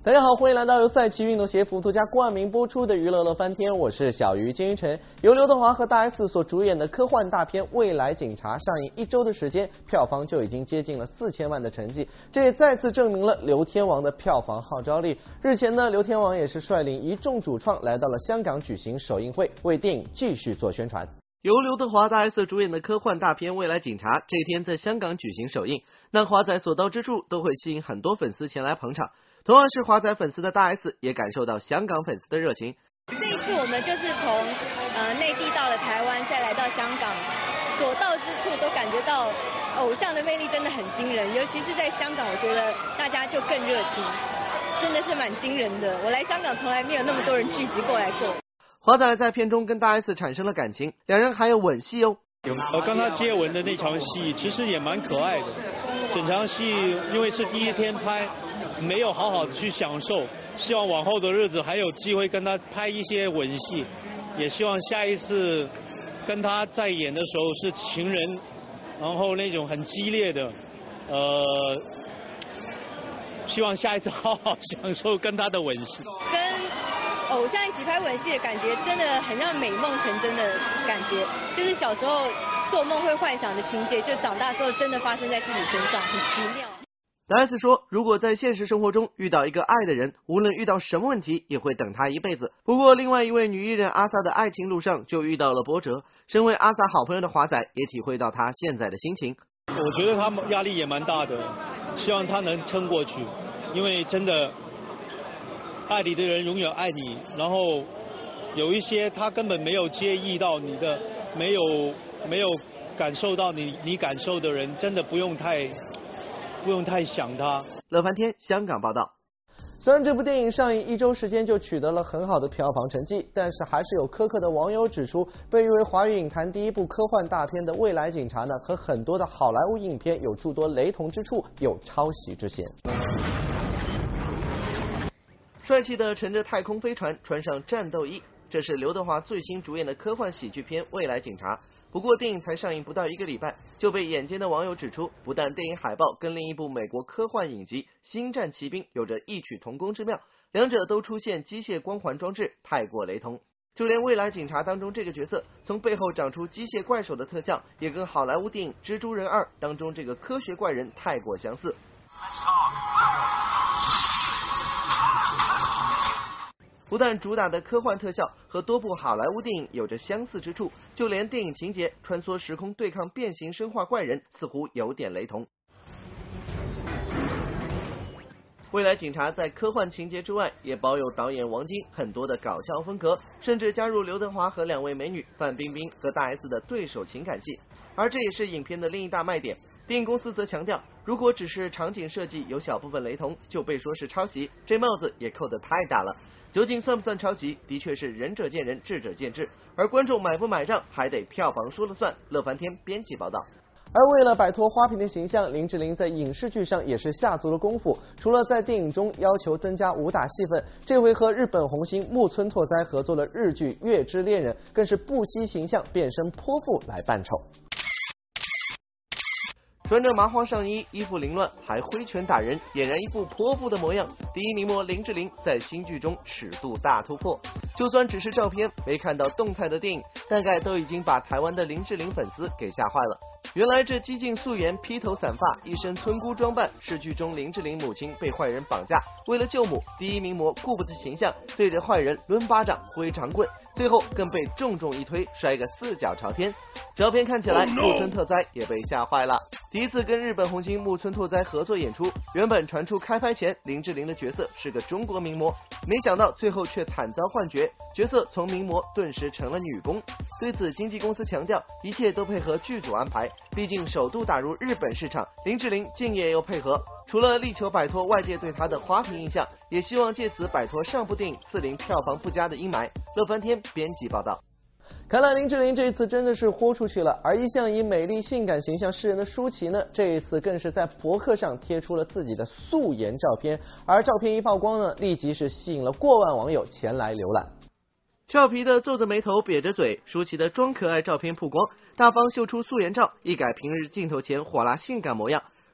大家好，欢迎来到由赛奇运动鞋服独家冠名播出的娱乐乐翻天，我是小鱼金鱼晨。由刘德华和大 S 所主演的科幻大片《未来警察》上映1周的时间，票房就已经接近了4000万的成绩，这也再次证明了刘天王的票房号召力。日前呢，刘天王也是率领一众主创来到了香港举行首映会，为电影继续做宣传。由刘德华、大 S 主演的科幻大片《未来警察》这一天在香港举行首映，那华仔所到之处都会吸引很多粉丝前来捧场。同样是华仔粉丝的大 S 也感受到香港粉丝的热情。 这一次我们就是从内地到了台湾，再来到香港，所到之处都感觉到偶像的魅力真的很惊人，尤其是在香港，我觉得大家就更热情，真的是蛮惊人的。我来香港从来没有那么多人聚集过来过。 华仔在片中跟大 S 产生了感情，两人还有吻戏哦。 我跟他接吻的那场戏其实也蛮可爱的，整场戏因为是第一天拍，没有好好的去享受，希望往后的日子还有机会跟他拍一些吻戏，也希望下一次跟他在演的时候是情人，然后那种很激烈的，希望下一次好好享受跟他的吻戏。 跟偶像一起拍吻戏的感觉真的很像美梦成真的感觉，就是小时候做梦会幻想的情节，就长大之后真的发生在自己身上，很奇妙。 大 S 说，如果在现实生活中遇到一个爱的人，无论遇到什么问题，也会等他一辈子。不过，另外一位女艺人阿 sa 的爱情路上就遇到了波折。身为阿 sa 好朋友的华仔也体会到她现在的心情。 我觉得他压力也蛮大的，希望他能撑过去，因为真的爱你的人永远爱你，然后有一些他根本没有介意到你的，没有感受到你感受的人，真的不用太想他。 乐翻天香港报道。虽然这部电影上映1周时间就取得了很好的票房成绩，但是还是有苛刻的网友指出，被誉为华语影坛第一部科幻大片的《未来警察》呢，和很多的好莱坞影片有诸多雷同之处，有抄袭之嫌。帅气的乘着太空飞船，穿上战斗衣，这是刘德华最新主演的科幻喜剧片《未来警察》。不过电影才上映不到1个礼拜，就被眼尖的网友指出，不但电影海报跟另一部美国科幻影集《星战奇兵》有着异曲同工之妙，两者都出现机械光环装置，太过雷同。就连《未来警察》当中这个角色从背后长出机械怪手的特效，也跟好莱坞电影《蜘蛛人2》当中这个科学怪人太过相似。不但主打的科幻特效和多部好莱坞电影有着相似之处，就连电影情节穿梭时空对抗变形生化怪人似乎有点雷同。未来警察在科幻情节之外，也保有导演王晶很多的搞笑风格，甚至加入刘德华和2位美女范冰冰和大 S 的对手情感戏，而这也是影片的另一大卖点。电影公司则强调，如果只是场景设计有小部分雷同，就被说是抄袭，这帽子也扣得太大了。究竟算不算抄袭，的确是仁者见仁，智者见智，而观众买不买账，还得票房说了算。乐翻天编辑报道。而为了摆脱花瓶的形象，林志玲在影视剧上也是下足了功夫。除了在电影中要求增加武打戏份，这回和日本红星木村拓哉合作了日剧《月之恋人》，更是不惜形象变身泼妇来扮丑。穿着麻花上衣，衣服凌乱，还挥拳打人，俨然一副泼妇的模样。第一名模林志玲在新剧中尺度大突破，就算只是照片，没看到动态的电影，大概都已经把台湾的林志玲粉丝给吓坏了。原来这激进素颜、披头散发、一身村姑装扮，是剧中林志玲母亲被坏人绑架，为了救母，第一名模顾不得形象，对着坏人抡巴掌、挥长棍，最后更被重重一推，摔个4脚朝天。照片看起来，木村拓哉也被吓坏了。第一次跟日本红星木村拓哉合作演出，原本传出开拍前林志玲的角色是个中国名模，没想到最后却惨遭换角，角色从名模顿时成了女工。对此，经纪公司强调一切都配合剧组安排，毕竟首度打入日本市场，林志玲敬业又配合。除了力求摆脱外界对她的花瓶印象，也希望借此摆脱上部电影刺陵票房不佳的阴霾。乐翻天编辑报道。看来林志玲这一次真的是豁出去了，而一向以美丽性感形象示人的舒淇呢，这一次更是在博客上贴出了自己的素颜照片，而照片一曝光呢，立即是吸引了过万网友前来浏览。俏皮的皱着眉头瘪着嘴，舒淇的装可爱照片曝光，大方秀出素颜照，一改平日镜头前火辣性感模样。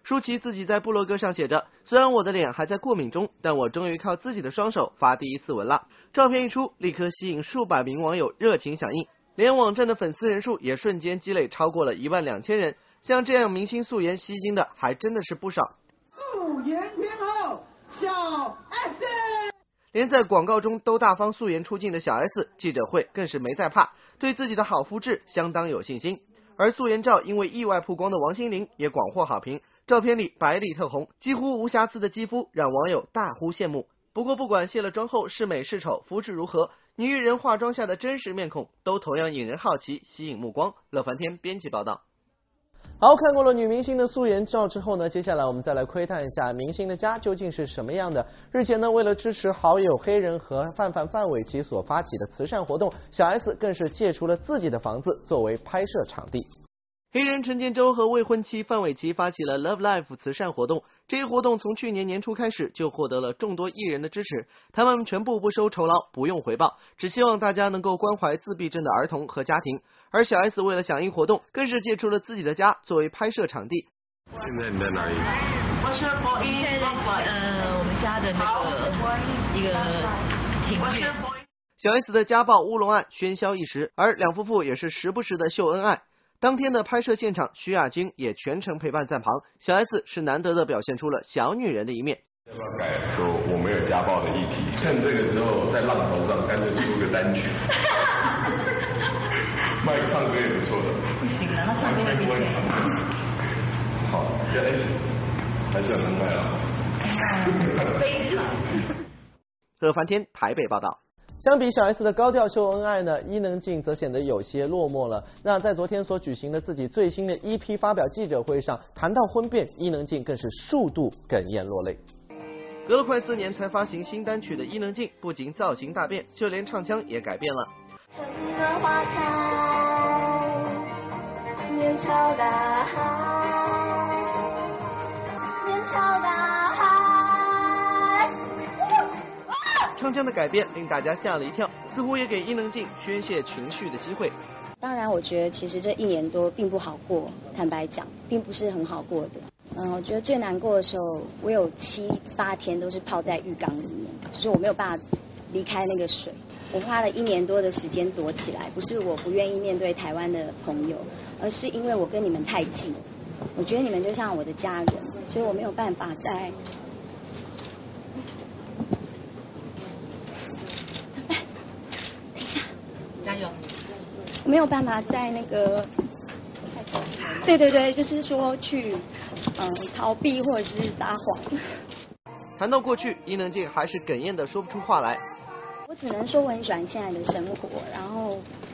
舒淇自己在部落格上写着：“虽然我的脸还在过敏中，但我终于靠自己的双手发第一次文了。”照片一出，立刻吸引数百名网友热情响应，连网站的粉丝人数也瞬间积累超过了12000人。像这样明星素颜吸睛的还真的是不少。 素颜天后小 S， 连在广告中都大方素颜出镜的小 S， 记者会更是没在怕，对自己的好肤质相当有信心。而素颜照因为意外曝光的王心凌也广获好评，照片里白里透红，几乎无瑕疵的肌肤让网友大呼羡慕。不过不管卸了妆后是美是丑，肤质如何，女艺人化妆下的真实面孔都同样引人好奇，吸引目光。乐翻天编辑报道。好，看过了女明星的素颜照之后呢，接下来我们再来窥探一下明星的家究竟是什么样的。日前呢，为了支持好友黑人和范玮琪所发起的慈善活动，小 S 更是借出了自己的房子作为拍摄场地。黑人陈建州和未婚妻范玮琪发起了 Love Life 慈善活动，这一活动从去年年初开始就获得了众多艺人的支持，他们全部不收酬劳，不用回报，只希望大家能够关怀自闭症的儿童和家庭。而小 S 为了响应活动，更是借出了自己的家作为拍摄场地。 现在你在哪里？ 我是播音，我们家的那个一个庭院。 小 S 的家暴乌龙案喧嚣一时，而两夫妇也是时不时的秀恩爱。当天的拍摄现场，徐亚军也全程陪伴在旁，小 S 是难得的表现出了小女人的一面。 要不要改说我没有家暴的议题？趁这个时候在浪头上，干脆出个单曲。麦克唱歌也不错的。 不行了，他唱歌不会唱。 好，还是很恩爱啊。 非常。 乐翻天台北报道。相比小 S 的高调秀恩爱呢，伊能静则显得有些落寞了。那在昨天所举行的自己最新的EP发表记者会上，谈到婚变，伊能静更是数度哽咽落泪。隔了快4年才发行新单曲的伊能静，不仅造型大变，就连唱腔也改变了。 春暖花开，面朝大海，面朝大海。 唱腔的改变令大家吓了一跳，似乎也给伊能静宣泄情绪的机会。 当然，我觉得其实这1年多并不好过，坦白讲，并不是很好过的。我觉得最难过的时候，我有7、8天都是泡在浴缸里面，就是我没有办法离开那个水。我花了1年多的时间躲起来，不是我不愿意面对台湾的朋友，而是因为我跟你们太近，我觉得你们就像我的家人，所以我没有办法再。 加油！ 没有办法在那个，对，就是说去逃避或者是撒谎。 谈到过去，伊能静还是哽咽的说不出话来。 我只能说我很喜欢现在的生活，然后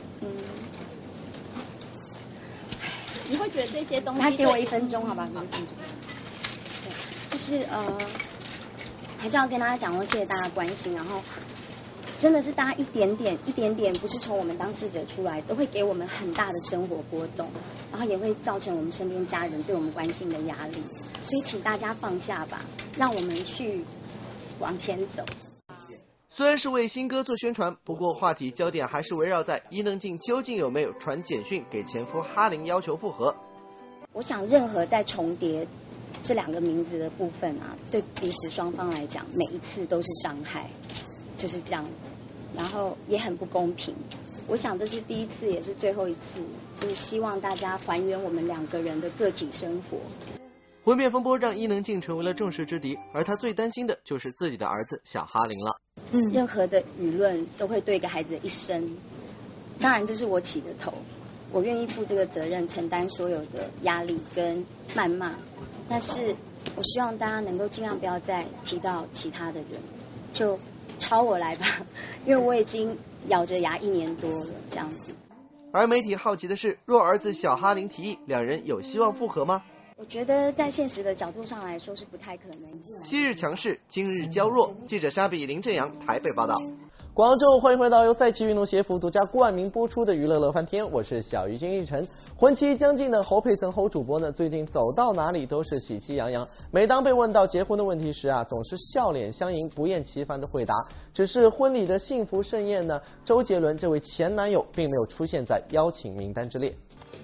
你会觉得这些东西，他给我1分钟好吧，1分钟。对，就是还是要跟大家讲说谢谢大家关心，然后。真的是大家一点点，不是从我们当事者出来，都会给我们很大的生活波动，然后也会造成我们身边家人对我们关心的压力。所以请大家放下吧，让我们去往前走。 虽然是为新歌做宣传，不过话题焦点还是围绕在伊能静究竟有没有传简讯给前夫哈林要求复合。 我想任何在重叠这2个名字的部分啊，对彼此双方来讲，每一次都是伤害。就是这样，然后也很不公平。我想这是第一次，也是最后一次，就是希望大家还原我们2个人的个体生活。 婚变风波让伊能静成为了众矢之的，而她最担心的就是自己的儿子小哈林了。 任何的舆论都会对一个孩子的一生，当然这是我起的头，我愿意负这个责任，承担所有的压力跟谩骂，但是我希望大家能够尽量不要再提到其他的人，就抄我来吧，因为我已经咬着牙1年多了这样子。 而媒体好奇的是，若儿子小哈林提议2人有希望复合吗？ 我觉得在现实的角度上来说是不太可能。 昔日强势，今日娇弱。记者沙比林正阳台北报道。广州，欢迎回到由赛奇运动协服独家冠名播出的娱乐乐翻天，我是小鱼金日晨。婚期将近的侯佩岑侯主播呢，最近走到哪里都是喜气洋洋。每当被问到结婚的问题时啊，总是笑脸相迎，不厌其烦的回答。只是婚礼的幸福盛宴呢，周杰伦这位前男友并没有出现在邀请名单之列。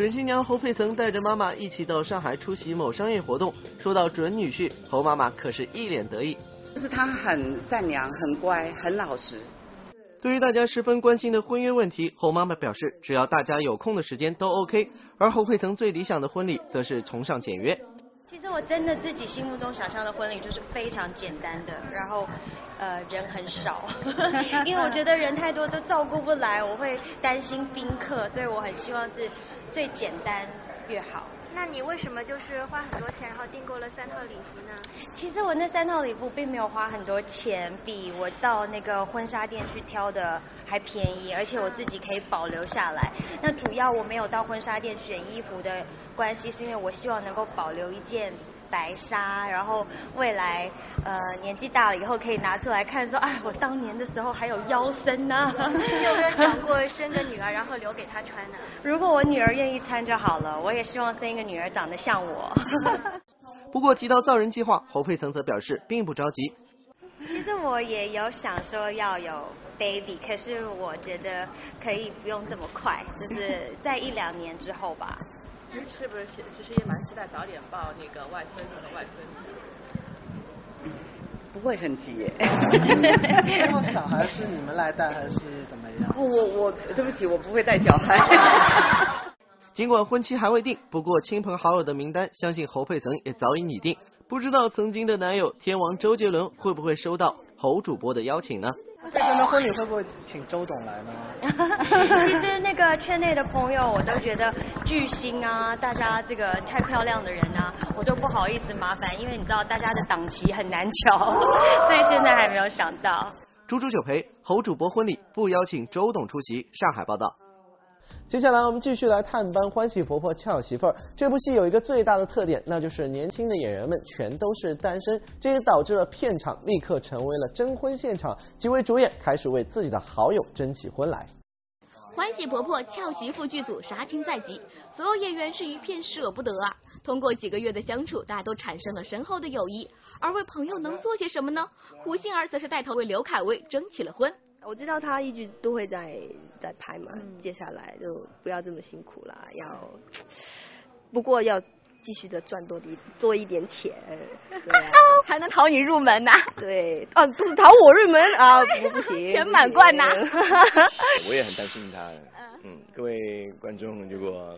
准新娘侯佩岑带着妈妈一起到上海出席某商业活动，说到准女婿，侯妈妈可是一脸得意。 就是他很善良、很乖、很老实。 对于大家十分关心的婚约问题，侯妈妈表示，只要大家有空的时间都 OK。而侯佩岑最理想的婚礼，则是崇尚简约。 其实我真的自己心目中想象的婚礼就是非常简单的，然后人很少，因为我觉得人太多都照顾不来，我会担心宾客，所以我很希望是最简单越好。 那你为什么就是花很多钱，然后订购了3套礼服呢？ 其实我那3套礼服并没有花很多钱，比我到那个婚纱店去挑的还便宜，而且我自己可以保留下来。那主要我没有到婚纱店选衣服的关系，是因为我希望能够保留一件白纱，然后未来年纪大了以后可以拿出来看说，哎，我当年的时候还有腰身呢。 你有没有想过生个女儿，然后留给她穿呢？ 如果我女儿愿意穿就好了，我也希望生一个女儿长得像我。 不过提到造人计划，侯佩岑则表示并不着急。 其实我也有想说要有 baby， 可是我觉得可以不用这么快，就是在1、2年之后吧。 是不是其实也蛮期待早点抱那个外孙子和外孙女？ 不会很急耶。 之后小孩是你们来带还是怎么样？ 我对不起，我不会带小孩。 尽管婚期还未定，不过亲朋好友的名单，相信侯佩岑也早已拟定。不知道曾经的男友天王周杰伦会不会收到侯主播的邀请呢？ 这边的婚礼会不会请周董来呢？ 其实那个圈内的朋友，我都觉得巨星啊，大家这个太漂亮的人啊，我都不好意思麻烦，因为你知道大家的档期很难瞧，所以现在还没有想到。 猪猪九陪侯主播婚礼不邀请周董出席，上海报道。接下来我们继续来探班《欢喜婆婆俏媳妇儿》。这部戏有一个最大的特点，那就是年轻的演员们全都是单身，这也导致了片场立刻成为了征婚现场，几位主演开始为自己的好友征起婚来。 欢喜婆婆俏媳妇剧组杀青在即，所有演员是一片舍不得啊。通过几个月的相处，大家都产生了深厚的友谊。而为朋友能做些什么呢？胡杏儿则是带头为刘恺威征起了婚。 我知道他一直都会在拍嘛，接下来就不要这么辛苦啦，不过要继续的多一点钱，对啊， 还能讨你入门呐。 对，不是讨我入门啊，不行， 全满贯呐。 我也很担心他，各位观众如果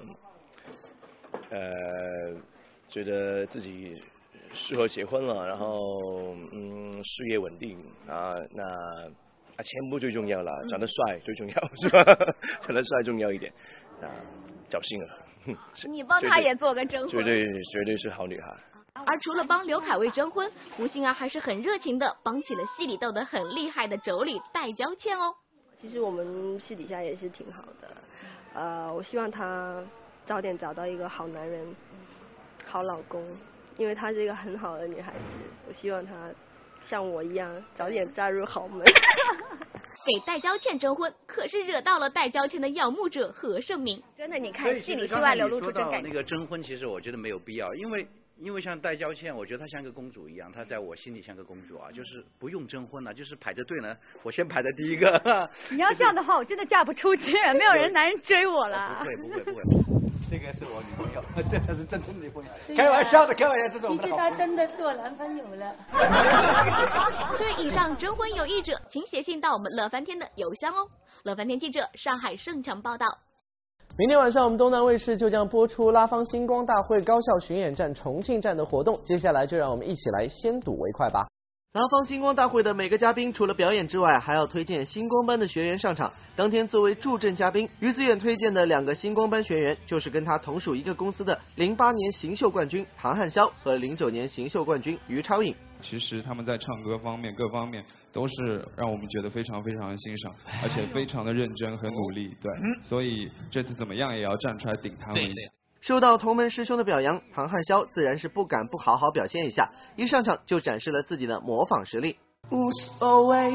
觉得自己适合结婚了，然后事业稳定啊，那钱不最重要了，长得帅最重要是吧？长得帅重要一点，侥幸了。 你帮他也做个征婚， 绝对是好女孩。 而除了帮刘恺威征婚，胡杏儿还是很热情的帮起了戏里斗得很厉害的妯娌戴娇倩哦。 其实我们私底下也是挺好的，我希望他早点找到一个好男人、好老公，因为她是一个很好的女孩子，我希望她像我一样早点嫁入豪门。 给戴娇倩征婚，可是惹到了戴娇倩的仰慕者何胜明。 真的，你看戏里戏外流露出真感觉。 那个征婚，其实我觉得没有必要，因为像戴娇倩，我觉得她像个公主一样，她在我心里像个公主啊，就是不用征婚了，就是排着队呢，我先排在第一个。 你要这样的话，我真的嫁不出去，没有男人追我了。 不会。这个是我女朋友，这才是真正的女朋友。开玩笑，这是我们的好朋友。 其实他真的是我男朋友了。 对以上征婚有意者，请写信到我们乐翻天的邮箱哦。乐翻天记者上海盛强报道。 明天晚上我们东南卫视就将播出拉芳星光大会高校巡演站重庆站的活动，接下来就让我们一起来先睹为快吧。拉芳星光大会的每个嘉宾除了表演之外，还要推荐星光班的学员上场。当天作为助阵嘉宾，于思远推荐的2个星光班学员就是跟他同属一个公司的08年行秀冠军唐汉霄和09年行秀冠军于超颖。 其实他们在唱歌方面各方面都是让我们觉得非常非常的欣赏，而且非常的认真和努力，对，所以这次怎么样也要站出来顶他们一下。 受到同门师兄的表扬，唐汉霄自然是不敢不好好表现一下，一上场就展示了自己的模仿实力。 无所谓，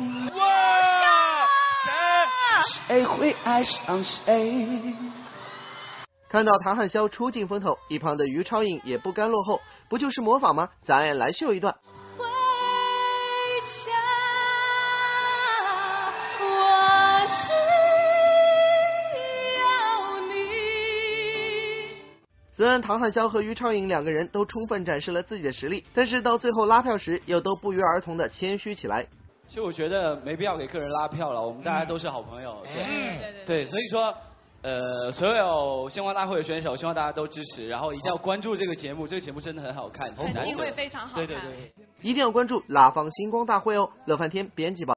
谁会爱上谁？ 看到唐汉霄出尽风头，一旁的于超颖也不甘落后，不就是模仿吗？咱也来秀一段。 虽然唐汉霄和于超颖两个人都充分展示了自己的实力，但是到最后拉票时又都不约而同的谦虚起来。 其实我觉得没必要给个人拉票了，我们大家都是好朋友，对，所以说，所有星光大会的选手，希望大家都支持，然后一定要关注这个节目，这个节目真的很好看， 肯定会非常好看。 一定要关注拉坊星光大会哦！乐翻天编辑报。